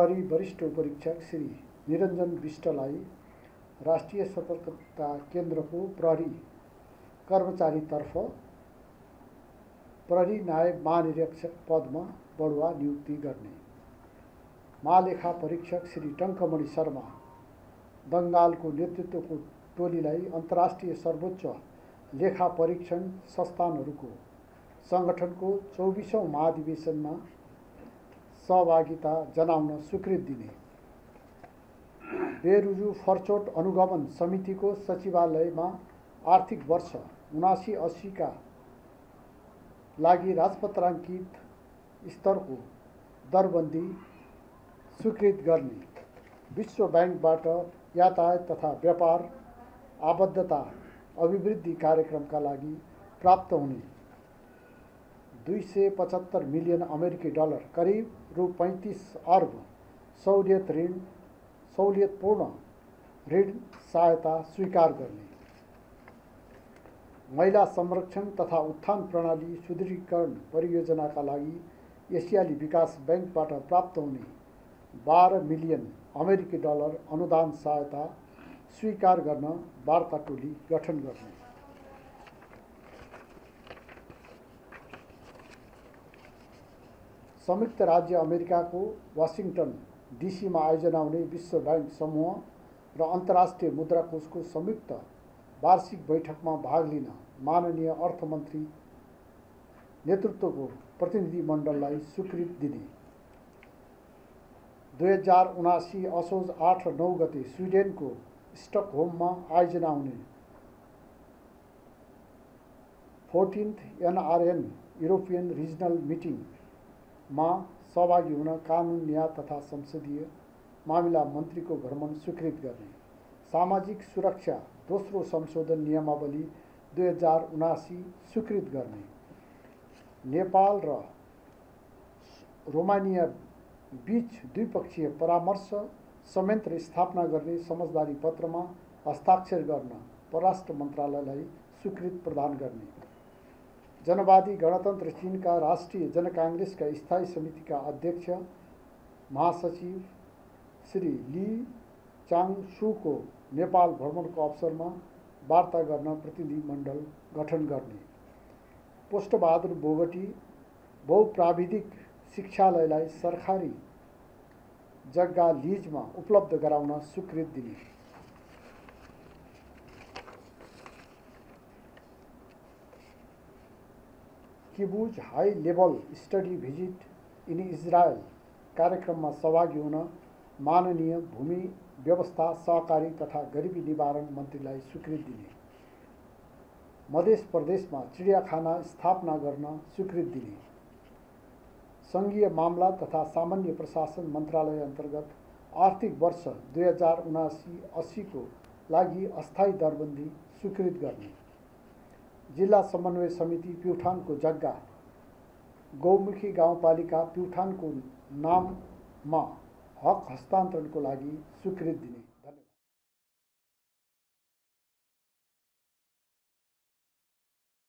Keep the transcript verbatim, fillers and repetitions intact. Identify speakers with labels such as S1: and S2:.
S1: प्रहरी वरिष्ठ उपरीक्षक श्री निरञ्जन विष्टलाई राष्ट्रिय सतर्कता केन्द्रको प्रहरी कर्मचारीतर्फ प्रहरी नायब महानिरीक्षक पदमा बढुवा नियुक्ति गर्ने। महालेखा परीक्षक श्री टङ्कमणि शर्मा बङ्गालको नेतृत्वको टोलीलाई अन्तर्राष्ट्रिय सर्वोच्च लेखा परीक्षण संस्थानहरूको सङ्गठनको चौबिसौँ महाधिवेशनमा सहभागिता जनाउन स्वीकृति दिने। बेरुजु फर्चोट अनुगमन समितिको सचिवालयमा आर्थिक वर्ष उनासी अस्सीका लागि राजपत्राङ्कित स्तरको दरबन्दी स्वीकृत गर्ने। विश्व ब्याङ्कबाट यातायात तथा व्यापार आबद्धता अभिवृद्धि कार्यक्रमका लागि प्राप्त हुने दुई सय पचहत्तर मिलियन अमेरिकी डलर करिब रु पैँतिस अर्ब सहुलियत ऋण सहुलियतपूर्ण ऋण सहायता स्वीकार गर्ने। महिला संरक्षण तथा उत्थान प्रणाली सुदृढीकरण परियोजनाका लागि एसियाली विकास ब्याङ्कबाट प्राप्त हुने बाह्र मिलियन अमेरिकी डलर अनुदान सहायता स्वीकार गर्न वार्ता टोली गठन गर्ने। संयुक्त राज्य अमेरिकाको वाशिङटन डिसीमा आयोजना हुने विश्व ब्याङ्क समूह र अन्तर्राष्ट्रिय मुद्रा कोषको संयुक्त वार्षिक बैठकमा भाग लिन माननीय अर्थमन्त्री नेतृत्वको प्रतिनिधि मण्डललाई स्वीकृति दिने। दुई हजार उनासी असोज आठ र नौ गते स्विडेनको स्टकहोममा आयोजना हुने फोर्टिन्थ एनआरएन युरोपियन रिजनल मिटिङमा सहभागी हुन कानुन न्याय तथा संसदीय मामिला मन्त्रीको भ्रमण स्वीकृत गर्ने। सामाजिक सुरक्षा दोस्रो संशोधन नियमावली दुई हजार उनासी स्वीकृत गर्ने। नेपाल र रोमानिया बीच द्विपक्षीय परामर्श संयन्त्र स्थापना गर्ने समझदारी पत्रमा हस्ताक्षर गर्न परराष्ट्र मन्त्रालयलाई स्वीकृति प्रदान गर्ने। जनवादी गणतन्त्र चीनका राष्ट्रिय जनकाङ्ग्रेसका स्थायी समितिका अध्यक्ष महासचिव श्री ली चाङसुको नेपाल भ्रमणको अवसरमा वार्ता गर्न प्रतिनिधि मण्डल गठन गर्ने। पोष्टबहादुर बोगटी बहुप्राविधिक शिक्षालयलाई सरकारी जग्गा लिजमा उपलब्ध गराउन स्वीकृति दिने। Kibbutz high level study visit in Israel कार्यक्रममा सहभागी हुन माननीय भूमि व्यवस्था सहकारी तथा गरिबी निवारण मन्त्रीलाई स्वीकृति दिने। मध्य प्रदेशमा चिडियाखाना स्थापना गर्न स्वीकृति दिने। सङ्घीय मामला तथा सामान्य प्रशासन मन्त्रालय अन्तर्गत आर्थिक वर्ष दुई हजार उनासी अस्सीको लागि अस्थायी दरबन्दी स्वीकृत गर्ने। जिल्ला समन्वय समिति प्युठानको जग्गा गौमुखी गाउँपालिका प्युठानको नाममा हक हस्तान्तरणको लागि स्वीकृति दिने।